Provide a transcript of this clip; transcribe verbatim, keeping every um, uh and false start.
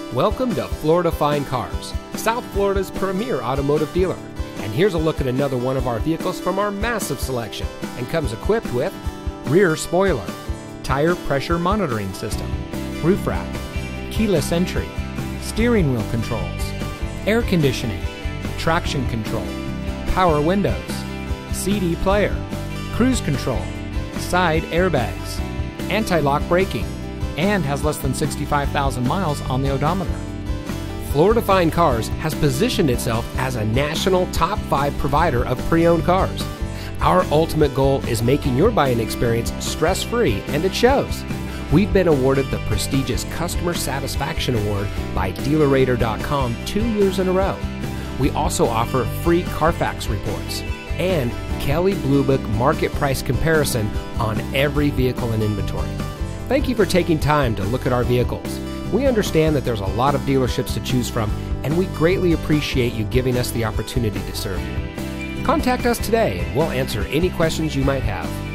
Welcome to Florida Fine Cars, South Florida's premier automotive dealer. And here's a look at another one of our vehicles from our massive selection, and comes equipped with rear spoiler, tire pressure monitoring system, roof rack, keyless entry, steering wheel controls, air conditioning, traction control, power windows, C D player, cruise control, side airbags, anti-lock braking, and has less than sixty-five thousand miles on the odometer. Florida Fine Cars has positioned itself as a national top five provider of pre-owned cars. Our ultimate goal is making your buying experience stress-free, and it shows. We've been awarded the prestigious Customer Satisfaction Award by Dealer Rater dot com two years in a row. We also offer free Carfax reports and Kelley Blue Book market price comparison on every vehicle in inventory. Thank you for taking time to look at our vehicles. We understand that there's a lot of dealerships to choose from, and we greatly appreciate you giving us the opportunity to serve you. Contact us today and we'll answer any questions you might have.